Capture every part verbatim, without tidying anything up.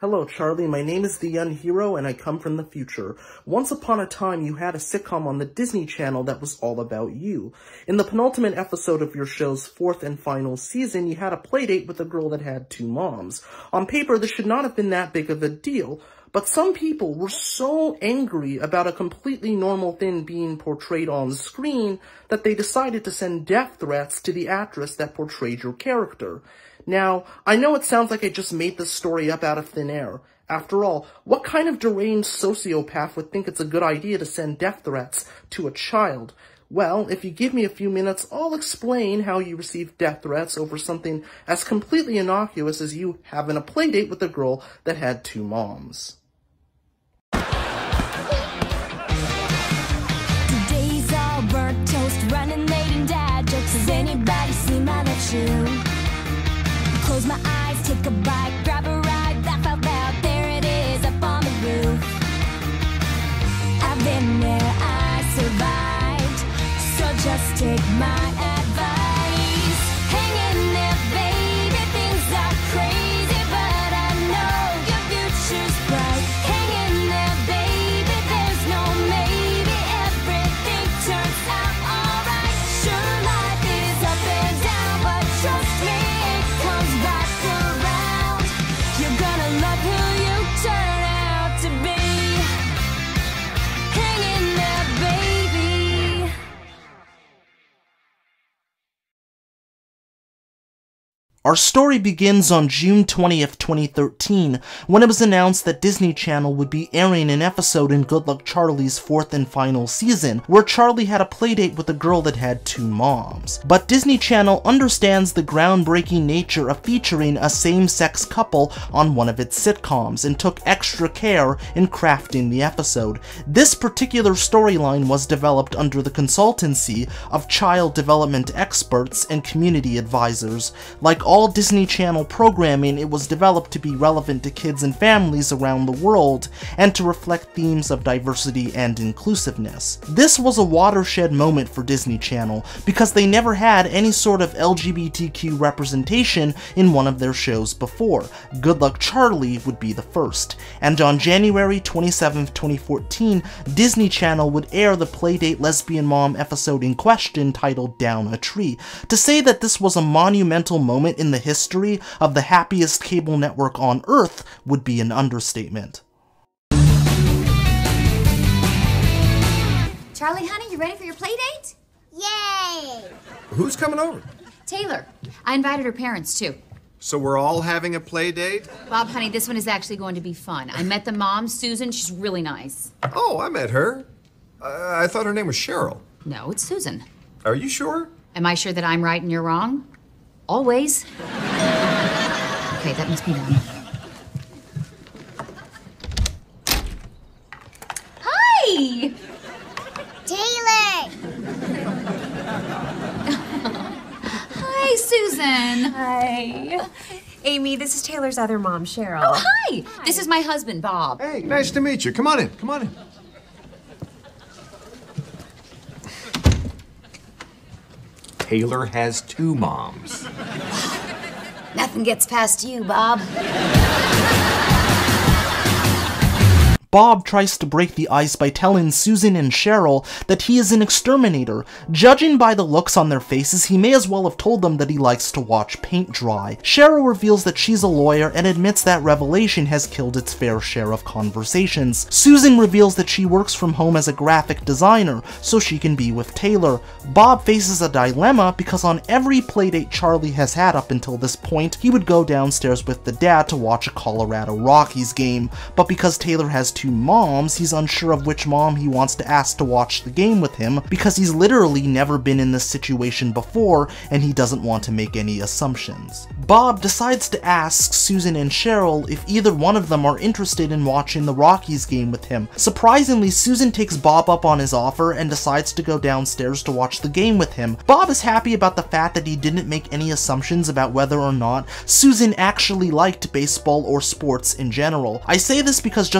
Hello, Charlie. My name is The Young Hero, and I come from the future. Once upon a time, you had a sitcom on the Disney Channel that was all about you. In the penultimate episode of your show's fourth and final season, you had a playdate with a girl that had two moms. On paper, this should not have been that big of a deal, but some people were so angry about a completely normal thing being portrayed on screen that they decided to send death threats to the actress that portrayed your character. Now, I know it sounds like I just made this story up out of thin air. After all, what kind of deranged sociopath would think it's a good idea to send death threats to a child? Well, if you give me a few minutes, I'll explain how you received death threats over something as completely innocuous as you having a playdate with a girl that had two moms. Today's all burnt toast, running late and dad jokes. Has anybody seen my left shoe? Close my eyes, take a bite, grab a ride, laugh out loud, there it is, up on the roof. I've been there, I survived, so just take my advice. Hang in there, baby, things are crazy, but I know your future's bright. Hang in there, baby, there's no maybe, everything turns out alright. Sure, life is up and down, but trust me, love who you turn out to be. Hang in there, baby. Our story begins on June twentieth, twenty thirteen, when it was announced that Disney Channel would be airing an episode in Good Luck Charlie's fourth and final season, where Charlie had a playdate with a girl that had two moms. But Disney Channel understands the groundbreaking nature of featuring a same-sex couple on one of its sitcoms, and took extra care in crafting the episode. This particular storyline was developed under the consultancy of child development experts and community advisors. Like all Disney Channel programming, it was developed to be relevant to kids and families around the world, and to reflect themes of diversity and inclusiveness. This was a watershed moment for Disney Channel, because they never had any sort of L G B T Q representation in one of their shows before. Good Luck Charlie would be the first. And on January twenty-seventh, twenty fourteen, Disney Channel would air the Playdate Lesbian Mom episode in question, titled Down a Tree. To say that this was a monumental moment in the history of the happiest cable network on Earth would be an understatement. Charlie, honey, you ready for your play date? Yay! Who's coming over? Taylor. I invited her parents, too. So we're all having a play date? Bob, honey, this one is actually going to be fun. I met the mom, Susan. She's really nice. Oh, I met her. Uh, I thought her name was Cheryl. No, it's Susan. Are you sure? Am I sure that I'm right and you're wrong? Always. Okay, that must be done. Hi! Taylor! Hi, Susan. Hi. Amy, this is Taylor's other mom, Cheryl. Oh, hi. Hi. This is my husband, Bob. Hey, nice to meet you. Come on in. Come on in. Taylor has two moms. Nothing gets past you, Bob. Bob tries to break the ice by telling Susan and Cheryl that he is an exterminator. Judging by the looks on their faces, he may as well have told them that he likes to watch paint dry. Cheryl reveals that she's a lawyer and admits that revelation has killed its fair share of conversations. Susan reveals that she works from home as a graphic designer, so she can be with Taylor. Bob faces a dilemma because on every playdate Charlie has had up until this point, he would go downstairs with the dad to watch a Colorado Rockies game, but because Taylor has two moms, he's unsure of which mom he wants to ask to watch the game with him, because he's literally never been in this situation before and he doesn't want to make any assumptions. Bob decides to ask Susan and Cheryl if either one of them are interested in watching the Rockies game with him. Surprisingly, Susan takes Bob up on his offer and decides to go downstairs to watch the game with him. Bob is happy about the fact that he didn't make any assumptions about whether or not Susan actually liked baseball or sports in general. I say this because just a few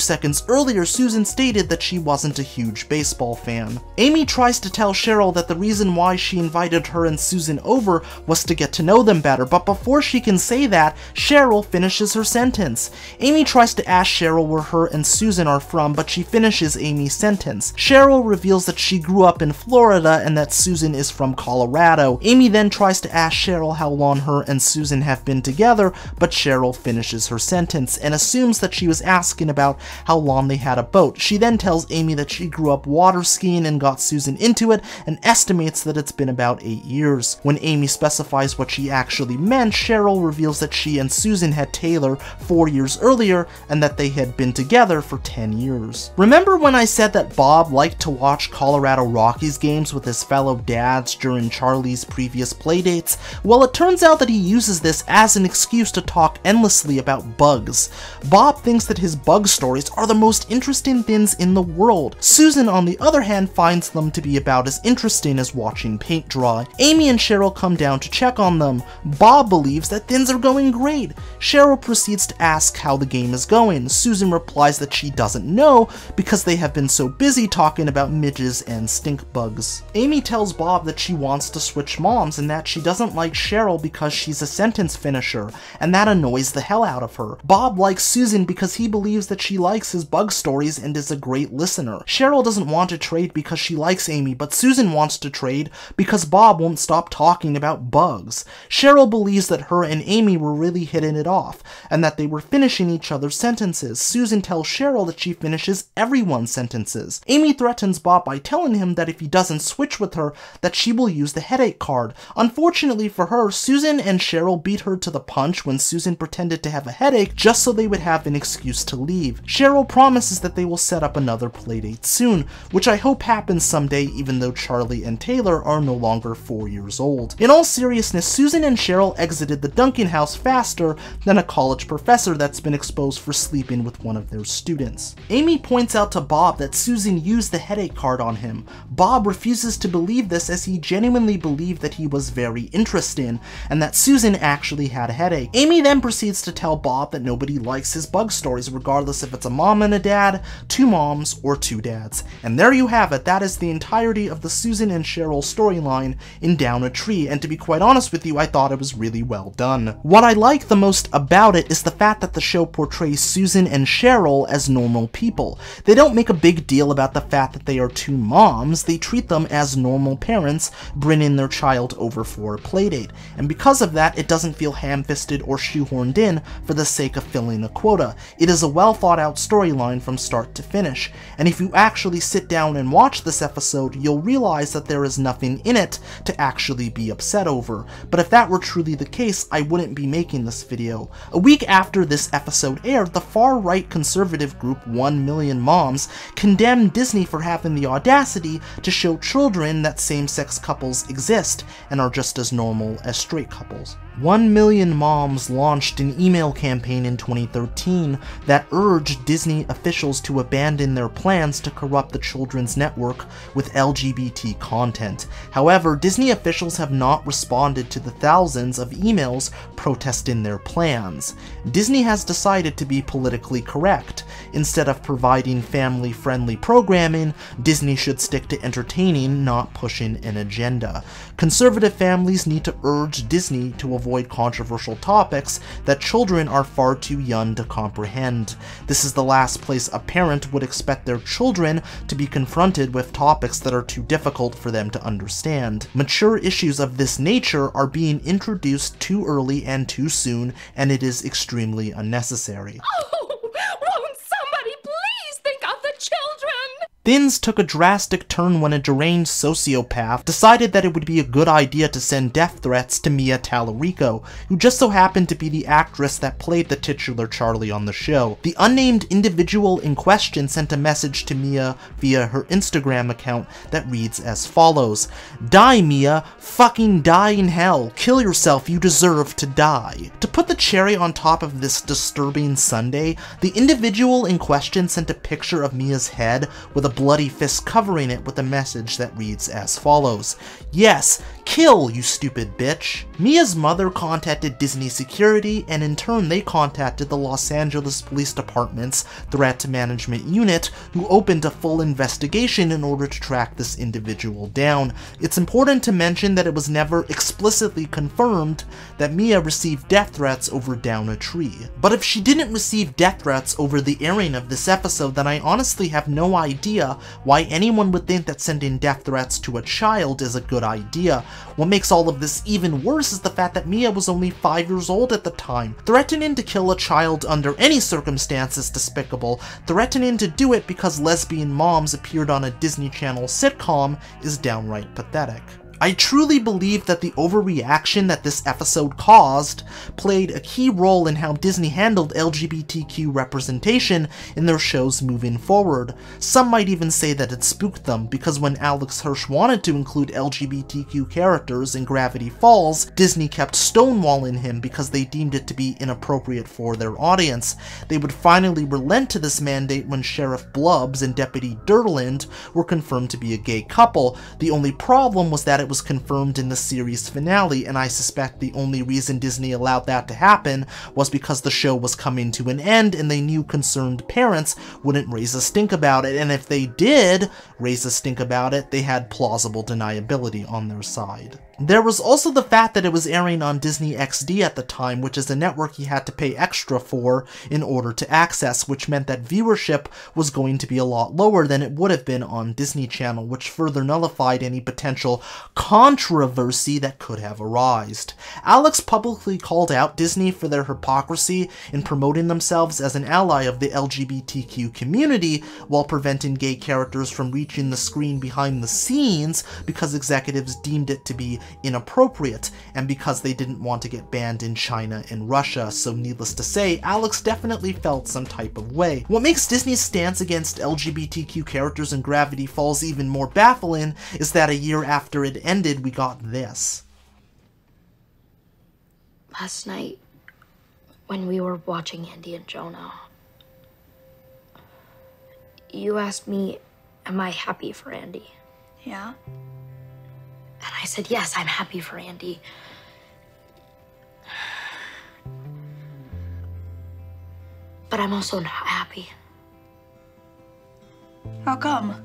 seconds earlier, Susan stated that she wasn't a huge baseball fan. Amy tries to tell Cheryl that the reason why she invited her and Susan over was to get to know them better, but before she can say that, Cheryl finishes her sentence. Amy tries to ask Cheryl where her and Susan are from, but she finishes Amy's sentence. Cheryl reveals that she grew up in Florida and that Susan is from Colorado. Amy then tries to ask Cheryl how long her and Susan have been together, but Cheryl finishes her sentence and assumes that she was asking about how long they had a boat. She then tells Amy that she grew up water skiing and got Susan into it, and estimates that it's been about eight years. When Amy specifies what she actually meant, Cheryl reveals that she and Susan had Taylor four years earlier, and that they had been together for ten years. Remember when I said that Bob liked to watch Colorado Rockies games with his fellow dads during Charlie's previous playdates? Well, it turns out that he uses this as an excuse to talk endlessly about bugs. Bob thinks that his bug stories are the most interesting things in the world. Susan, on the other hand, finds them to be about as interesting as watching paint dry. Amy and Cheryl come down to check on them. Bob believes that things are going great. Cheryl proceeds to ask how the game is going. Susan replies that she doesn't know because they have been so busy talking about midges and stink bugs. Amy tells Bob that she wants to switch moms and that she doesn't like Cheryl because she's a sentence finisher, and that annoys the hell out of her. Bob likes Susan because he believes that she likes his bug stories and is a great listener. Cheryl doesn't want to trade because she likes Amy, but Susan wants to trade because Bob won't stop talking about bugs. Cheryl believes that her and Amy were really hitting it off, and that they were finishing each other's sentences. Susan tells Cheryl that she finishes everyone's sentences. Amy threatens Bob by telling him that if he doesn't switch with her, that she will use the headache card. Unfortunately for her, Susan and Cheryl beat her to the punch when Susan pretended to have a headache just so they would have an excuse to leave. Cheryl promises that they will set up another playdate soon, which I hope happens someday even though Charlie and Taylor are no longer four years old. In all seriousness, Susan and Cheryl exited the Duncan house faster than a college professor that's been exposed for sleeping with one of their students. Amy points out to Bob that Susan used the headache card on him. Bob refuses to believe this as he genuinely believed that he was very interesting and that Susan actually had a headache. Amy then proceeds to tell Bob that nobody likes his bug stories regardless if it's a mom and a dad, two moms, or two dads. And there you have it. That is the entirety of the Susan and Cheryl storyline in Down a Tree, and to be quite honest with you, I thought it was really well done. What I like the most about it is the fact that the show portrays Susan and Cheryl as normal people. They don't make a big deal about the fact that they are two moms, they treat them as normal parents bringing their child over for a playdate, and because of that, it doesn't feel ham-fisted or shoehorned in for the sake of filling a quota. It is a well thought out storyline from start to finish, and if you actually sit down and watch this episode, you'll realize that there is nothing in it to actually be upset over. But if that were truly the case, I wouldn't be making this video. A week after this episode aired, the far-right conservative group One Million Moms condemned Disney for having the audacity to show children that same-sex couples exist and are just as normal as straight couples. One Million Moms launched an email campaign in twenty thirteen that urged Disney officials to abandon their plans to corrupt the children's network with L G B T content. However, Disney officials have not responded to the thousands of emails protesting their plans. Disney has decided to be politically correct. Instead of providing family-friendly programming, Disney should stick to entertaining, not pushing an agenda. Conservative families need to urge Disney to avoid controversial topics that children are far too young to comprehend. This is the last place a parent would expect their children to be confronted with topics that are too difficult for them to understand. Mature issues of this nature are being introduced too early and too soon, and it is extremely unnecessary. Oh, won't somebody please think of the children? Things took a drastic turn when a deranged sociopath decided that it would be a good idea to send death threats to Mia Tallarico, who just so happened to be the actress that played the titular Charlie on the show. The unnamed individual in question sent a message to Mia via her Instagram account that reads as follows: "Die, Mia. Fucking die in hell. Kill yourself. You deserve to die." To put the cherry on top of this disturbing sundae, the individual in question sent a picture of Mia's head with a bloody fist covering it with a message that reads as follows: "Yes, Kill, you stupid bitch. Mia's mother contacted Disney security, and in turn they contacted the Los Angeles Police Department's Threat Management Unit, who opened a full investigation in order to track this individual down. It's important to mention that it was never explicitly confirmed that Mia received death threats over down a tree. But if she didn't receive death threats over the airing of this episode, then I honestly have no idea why anyone would think that sending death threats to a child is a good idea. What makes all of this even worse is the fact that Mia was only five years old at the time. Threatening to kill a child under any circumstance is despicable. Threatening to do it because lesbian moms appeared on a Disney Channel sitcom is downright pathetic. I truly believe that the overreaction that this episode caused played a key role in how Disney handled L G B T Q representation in their shows moving forward. Some might even say that it spooked them, because when Alex Hirsch wanted to include L G B T Q characters in Gravity Falls, Disney kept stonewalling him because they deemed it to be inappropriate for their audience. They would finally relent to this mandate when Sheriff Blubbs and Deputy Durland were confirmed to be a gay couple. The only problem was that it was confirmed in the series finale, and I suspect the only reason Disney allowed that to happen was because the show was coming to an end and they knew concerned parents wouldn't raise a stink about it, and if they did raise a stink about it, they had plausible deniability on their side. There was also the fact that it was airing on Disney X D at the time, which is a network you had to pay extra for in order to access, which meant that viewership was going to be a lot lower than it would have been on Disney Channel, which further nullified any potential controversy that could have arisen. Alex publicly called out Disney for their hypocrisy in promoting themselves as an ally of the L G B T Q community while preventing gay characters from reaching the screen behind the scenes because executives deemed it to be inappropriate, and because they didn't want to get banned in China and Russia. So needless to say, Alex definitely felt some type of way. What makes Disney's stance against L G B T Q characters in Gravity Falls even more baffling is that a year after it ended, we got this. Last night, when we were watching Andy and Jonah, you asked me, am I happy for Andy? Yeah? And I said, yes, I'm happy for Andy. But I'm also not happy. How come?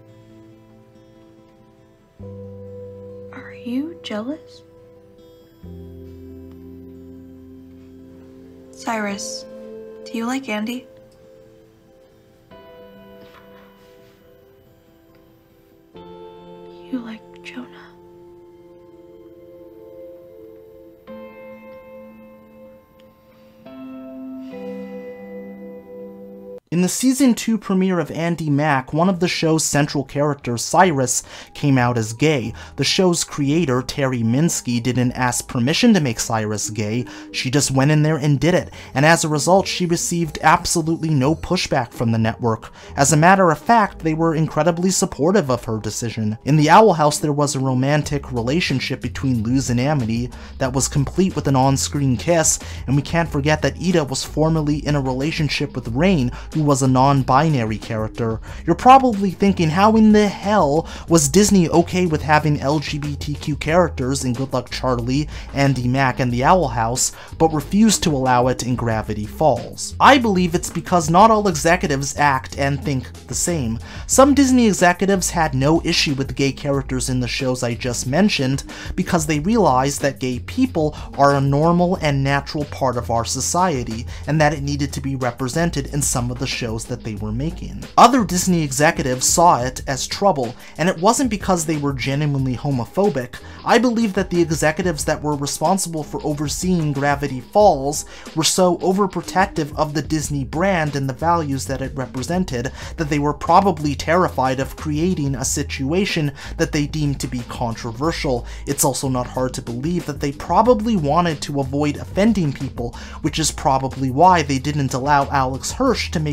Are you jealous? Cyrus, do you like Andy? You like Jonah. In the season two premiere of Andi Mack, one of the show's central characters, Cyrus, came out as gay. The show's creator, Terry Minsky, didn't ask permission to make Cyrus gay, she just went in there and did it, and as a result she received absolutely no pushback from the network. As a matter of fact, they were incredibly supportive of her decision. In the Owl House there was a romantic relationship between Luz and Amity that was complete with an on-screen kiss, and we can't forget that Ida was formerly in a relationship with Rain, who was a non-binary character. You're probably thinking, how in the hell was Disney okay with having L G B T Q characters in Good Luck Charlie, Andi Mack, and the Owl House, but refused to allow it in Gravity Falls? I believe it's because not all executives act and think the same. Some Disney executives had no issue with gay characters in the shows I just mentioned because they realized that gay people are a normal and natural part of our society, and that it needed to be represented in some of the shows that they were making. Other Disney executives saw it as trouble, and it wasn't because they were genuinely homophobic. I believe that the executives that were responsible for overseeing Gravity Falls were so overprotective of the Disney brand and the values that it represented that they were probably terrified of creating a situation that they deemed to be controversial. It's also not hard to believe that they probably wanted to avoid offending people, which is probably why they didn't allow Alex Hirsch to make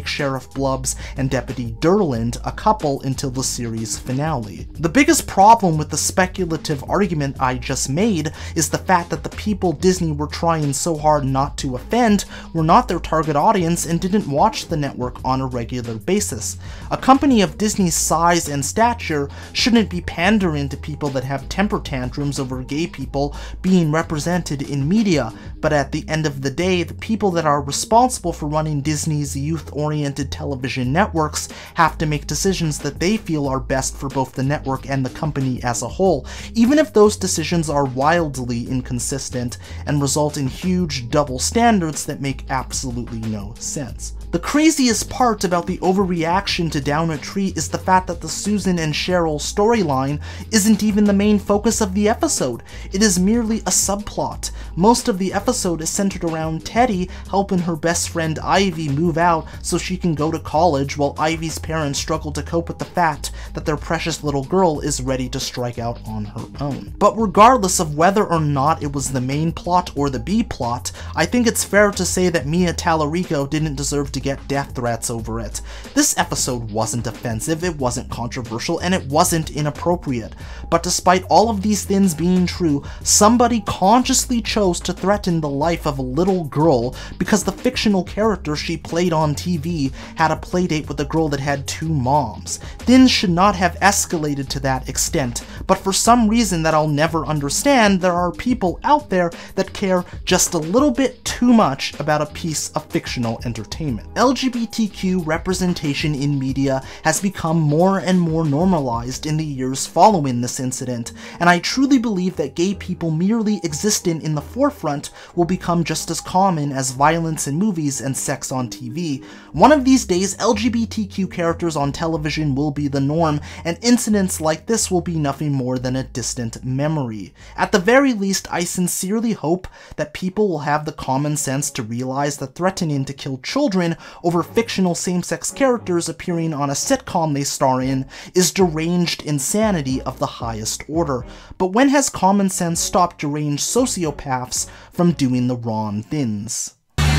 Sheriff Blubbs and Deputy Durland a couple until the series finale. The biggest problem with the speculative argument I just made is the fact that the people Disney were trying so hard not to offend were not their target audience and didn't watch the network on a regular basis. A company of Disney's size and stature shouldn't be pandering to people that have temper tantrums over gay people being represented in media, but at the end of the day, the people that are responsible for running Disney's youth-oriented television networks have to make decisions that they feel are best for both the network and the company as a whole, even if those decisions are wildly inconsistent and result in huge double standards that make absolutely no sense. The craziest part about the overreaction to Down a Tree is the fact that the Susan and Cheryl storyline isn't even the main focus of the episode. It is merely a subplot. Most of the episode is centered around Teddy helping her best friend Ivy move out so she can go to college, while Ivy's parents struggle to cope with the fact that their precious little girl is ready to strike out on her own. But regardless of whether or not it was the main plot or the B plot, I think it's fair to say that Mia Tallarico didn't deserve to get death threats over it. This episode wasn't offensive, it wasn't controversial, and it wasn't inappropriate. But despite all of these things being true, somebody consciously chose to threaten the life of a little girl because the fictional character she played on T V had a playdate with a girl that had two moms. Things should not have escalated to that extent, but for some reason that I'll never understand, there are people out there that care just a little bit too much about a piece of fictional entertainment. L G B T Q representation in media has become more and more normalized in the years following this incident, and I truly believe that gay people merely existing in the forefront will become just as common as violence in movies and sex on T V. One of these days, L G B T Q characters on television will be the norm, and incidents like this will be nothing more than a distant memory. At the very least, I sincerely hope that people will have the common sense to realize that threatening to kill children over fictional same-sex characters appearing on a sitcom they star in is deranged insanity of the highest order. But when has common sense stopped deranged sociopaths from doing the wrong things?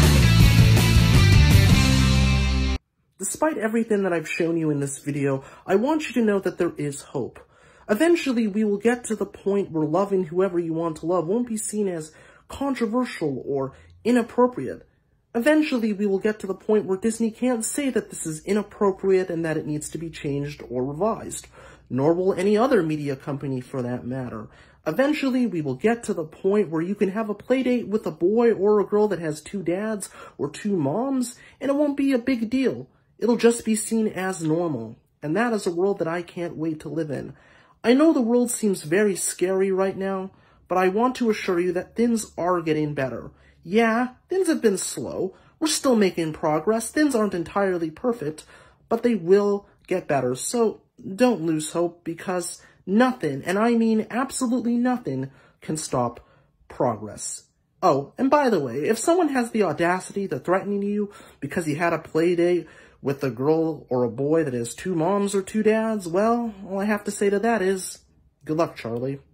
Despite everything that I've shown you in this video, I want you to know that there is hope. Eventually, we will get to the point where loving whoever you want to love won't be seen as controversial or inappropriate. Eventually, we will get to the point where Disney can't say that this is inappropriate and that it needs to be changed or revised, nor will any other media company for that matter. Eventually, we will get to the point where you can have a playdate with a boy or a girl that has two dads or two moms, and it won't be a big deal. It'll just be seen as normal, and that is a world that I can't wait to live in. I know the world seems very scary right now, but I want to assure you that things are getting better. Yeah, things have been slow. We're still making progress. Things aren't entirely perfect, but they will get better. So don't lose hope, because nothing, and I mean absolutely nothing, can stop progress. Oh, and by the way, if someone has the audacity to threaten you because you had a play date with a girl or a boy that has two moms or two dads, well, all I have to say to that is, good luck, Charlie.